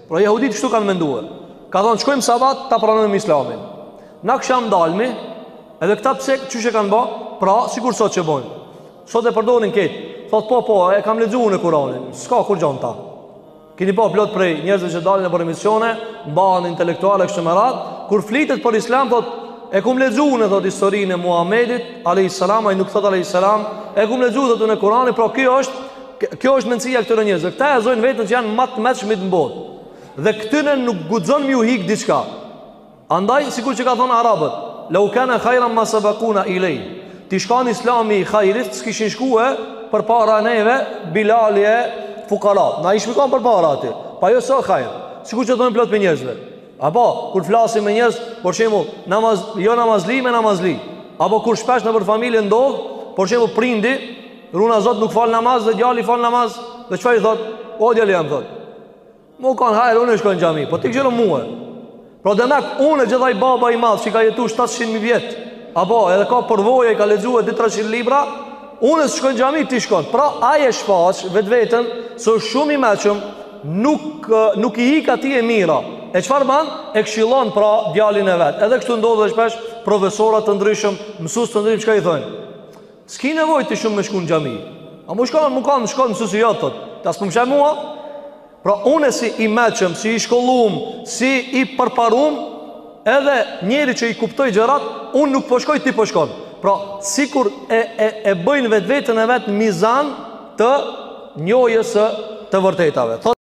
Pra jehudit kështu kanë menduar. Ka thonë shkojmë sabat ta pranojmë Islamin. Na kësham dalmi, edhe këta pse çyshe kanë bë? Pra, sikur sot që bojnë. Sot e përdorin këtë. Thot po, e kam lexuar në Kur'anin. S'ka kur gjon ta. Keni pa plot prej njerëzve që dalin në emisione, mbahen intelektuale kështu me radh, kur flitet për Islam thot e kum lexuar thot historinë e Muhamedit alayhis salam, ai nuk thot alayhis salam, e kum lexuar thot në Kur'anin, pra kjo është mendësia e këtyre njerëzve. Këta e zojnë veten që janë më të mëshmit në botë. Dhe këtyre nuk guxon më u hik diçka. Andaj sikur që ka thonë arabët, "Lau kana khayran ma sabaquna ilay." Ti shkon Islami i khairit, s'kishin shkuar përpara neve Bilali e fukarat. Na i shpikon përpara aty. Pa jo sa khajr. Sikur që thonë plot me njerëzve. Apo kur flasim me njerëz, për shembull, namazli me namazli. Apo kur shpesh në për familje ndodh, për shembull prindi, runa Zot nuk fal namaz dhe djali fal namaz, dhe çfarë i thot? O djali jam thot. Mo kanë hajër, unë shkoj në xhami, po ti gjëro mua. Pra demek unë gjithaj baba i madh që ka jetuar 700.000 vjet, apo edhe ka përvojë, ka lexuar 200-300 libra, unë shkoj në xhami, ti shkon. Pra ai e shfaq vetveten se është shumë i mëshëm, nuk i hik atij e mira. E çfarë bën? E këshillon pra djalin e vet. Edhe kështu ndodh shpesh profesorë të ndryshëm, mësues të ndryshëm çka i thonë. S'ki nevojë ti shumë me shku në xhami. A më shkon mësuesi jot thot. Tas po më shaj mua. Pra unë si i mëshëm, si i shkollum, si i përparum, edhe njeri që i kuptoj gjërat, unë nuk po shkoj, ti po shkon. Pra sikur e bëjnë vetveten e vet mizan të njohjes së të vërtetave.